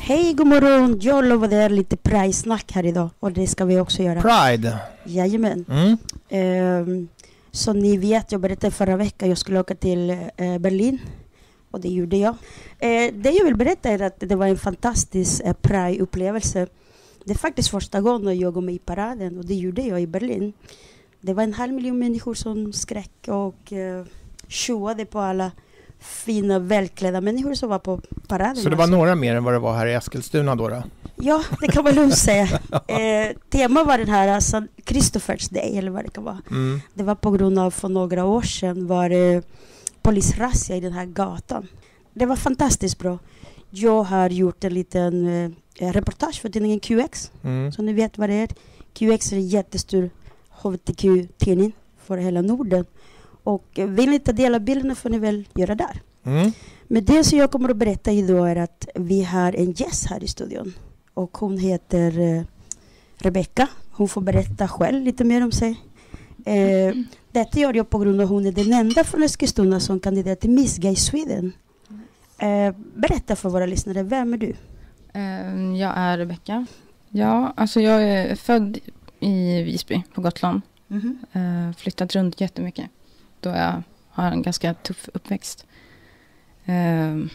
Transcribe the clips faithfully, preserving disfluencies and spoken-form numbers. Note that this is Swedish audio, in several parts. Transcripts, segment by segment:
Hej, god morgon. Jag lovade er lite Pride-snack här idag. Och det ska vi också göra. Pride? Jajamän. Mm. Um, så ni vet, jag berättade förra veckan jag skulle åka till uh, Berlin. Och det gjorde jag. Uh, det jag vill berätta är att det var en fantastisk uh, Pride-upplevelse. Det är faktiskt första gången jag går med i paraden. Och det gjorde jag i Berlin. Det var en halv miljon människor som skräck och uh, tjoade på alla fina, välklädda människor som var på paraden. Så det var alltså. några mer än vad det var här i Eskilstuna då? då? Ja, det kan man lugnt säga. Eh, tema var den här alltså, Christophers Day, eller vad det kan vara. Mm. Det var på grund av för några år sedan var eh, polisrazzia i den här gatan. Det var fantastiskt bra. Jag har gjort en liten eh, reportage för tidningen Q X. Mm. Så ni vet vad det är. Q X är en jättestor H B T Q-tidning för hela Norden. Och vill ni ta del av bilderna får ni väl göra där. Mm. Men det som jag kommer att berätta idag är att vi har en gäst här i studion. Och hon heter eh, Rebecca. Hon får berätta själv lite mer om sig. Eh, detta gör jag på grund av att hon är den enda från Eskilstuna som kandidat till Miss Gay Sweden. Eh, berätta för våra lyssnare, vem är du? Uh, jag är Rebecca. Ja, alltså jag är född i Visby på Gotland. Mm-hmm. Uh, flyttat runt jättemycket. Då jag har en ganska tuff uppväxt. Uh,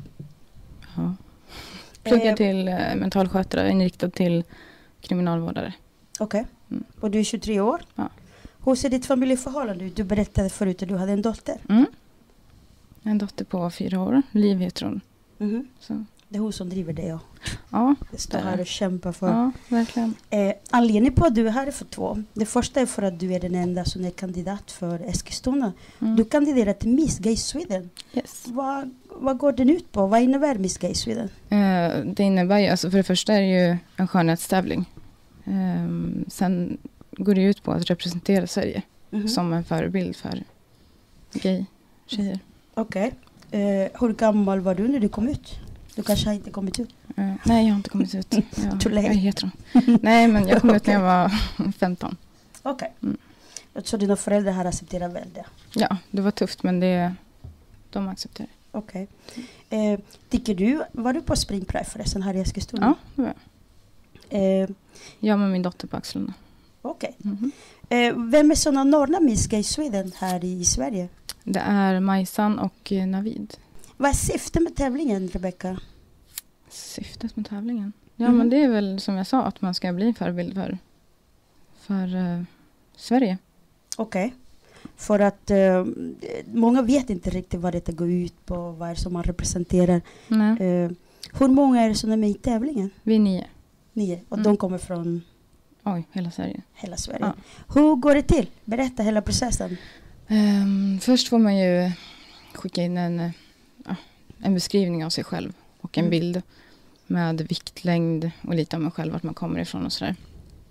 ja. Pluggar eh, till uh, mentalskötare, inriktad till kriminalvårdare. Okej. Okay. Mm. Och du är tjugotre år? Ja. Hur ser ditt familjeförhållande ut? Du berättade förut att du hade en dotter. Mm. En dotter på fyra år. Liv heter hon. Mm-hmm. Så. Det är hon som driver det, ja. Ja. Det står här och kämpar för. Ja, verkligen. Eh, anledningen på att du är här är för två. Det första är för att du är den enda som är kandidat för Eskilstuna. Mm. Du kandiderar till Miss Gay Sweden. Yes. Vad, vad går den ut på? Vad innebär Miss Gay Sweden? Eh, det innebär ju, alltså för det första är det ju en skönhetstävling. Eh, sen går det ut på att representera Sverige mm-hmm. som en förebild för gay-tjejer. Okej. Okay. Eh, hur gammal var du när du kom ut? Du kanske har inte kommit ut? Uh, nej, jag har inte kommit ut. Jag, Too late. jag är hetero. Nej, men jag kom ut när jag var femton. Okej. Okay. Mm. Så dina föräldrar har accepterat väl det? Ja, det var tufft, men det, de accepterar. Okej. Okay. Eh, tycker du, var du på Spring Pride förresten här i Eskilstuna? Ja, det var jag. Eh, jag med min dotter på axlarna. Okej. Okay. Mm-hmm. Eh, vem är sådana norra Miss Gay Sweden här i Sverige? Det är Majsan och eh, Navid. Vad är syftet med tävlingen, Rebecca? Syftet med tävlingen? Ja, mm. men det är väl som jag sa att man ska bli en förebild för, för uh, Sverige. Okej. Okay. För att uh, många vet inte riktigt vad det går ut på, vad är som man representerar. Uh, hur många är det som är med i tävlingen? Vi är nio. Nio. Och mm. de kommer från? Oj, hela Sverige. Hela Sverige. Ja. Hur går det till? Berätta hela processen. Um, först får man ju skicka in en, uh, en beskrivning av sig själv och en mm. bild med viktlängd och lite om mig själv, vart man kommer ifrån och sådär.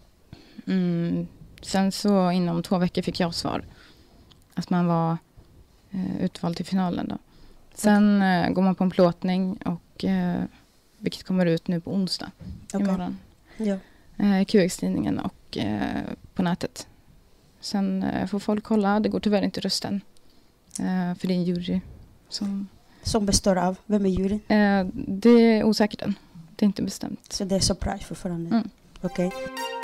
Mm. Sen så inom två veckor fick jag svar att man var uh, utvald till finalen då. Sen uh, går man på en plåtning och uh, vilket kommer ut nu på onsdag okay. imorgon. Ja. Uh, Q X-tidningen och uh, på nätet. Sen uh, får folk kolla. Det går tyvärr inte rösten. Uh, för det är en jury som... Som består av? Vem är juryn? Uh, det är osäkert än. Det är inte bestämt. Så det är surprise fortfarande? Mm. Okej. Okay.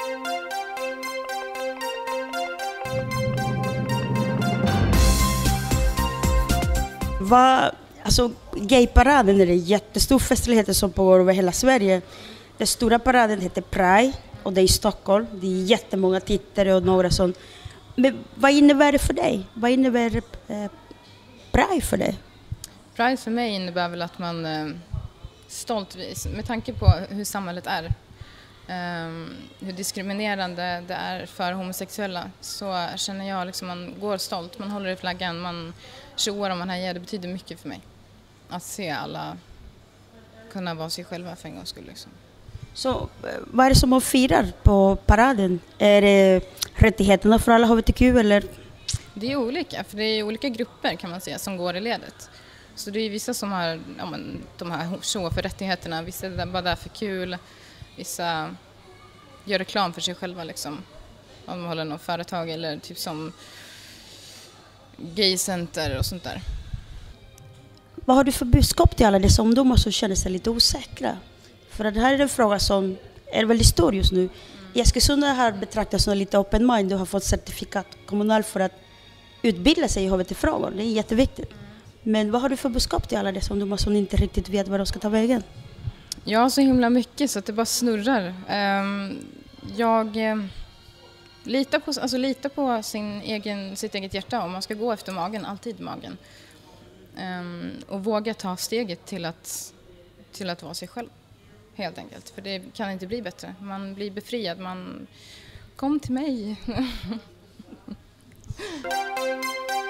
Vad... Alltså, gayparaden är en jättestor festlighet som pågår över hela Sverige. Den stora paraden heter Pride och det är i Stockholm. Det är jättemånga tittare och några som... Men vad innebär det för dig? Vad innebär eh, Pride för dig? Pride för mig innebär väl att man eh, stoltvis, med tanke på hur samhället är, eh, hur diskriminerande det är för homosexuella, så känner jag liksom man går stolt, man håller i flaggan, man tjoar om man hejar. Det betyder mycket för mig att se alla kunna vara sig själva för en gångs skull liksom. Så vad är det som man firar på paraden? Är det rättigheterna för alla H B T Q eller? Det är olika, för det är olika grupper kan man säga som går i ledet. Så det är vissa som har ja, men, de här show för rättigheterna, vissa är bara där för kul, vissa gör reklam för sig själva liksom. Om de håller något företag eller typ som gaycenter och sånt där. Vad har du för budskap till alla dessa ungdomar som känner sig lite osäkra? För att det här är en fråga som är väldigt stor just nu. Mm. I Eskilsund har betraktats som lite open mind. Du har fått certifikat kommunalt för att utbilda sig i H B T-frågor. Det är jätteviktigt. Mm. Men vad har du för budskap till alla dessa ungdomar som inte riktigt vet vad de ska ta vägen? Ja, så himla mycket så att det bara snurrar. Um, jag uh, litar på, alltså, litar på sin egen, sitt eget hjärta om man ska gå efter magen, alltid magen. Um, och våga ta steget till att, till att vara sig själv, helt enkelt. För det kan inte bli bättre. Man blir befriad, man kom till mig.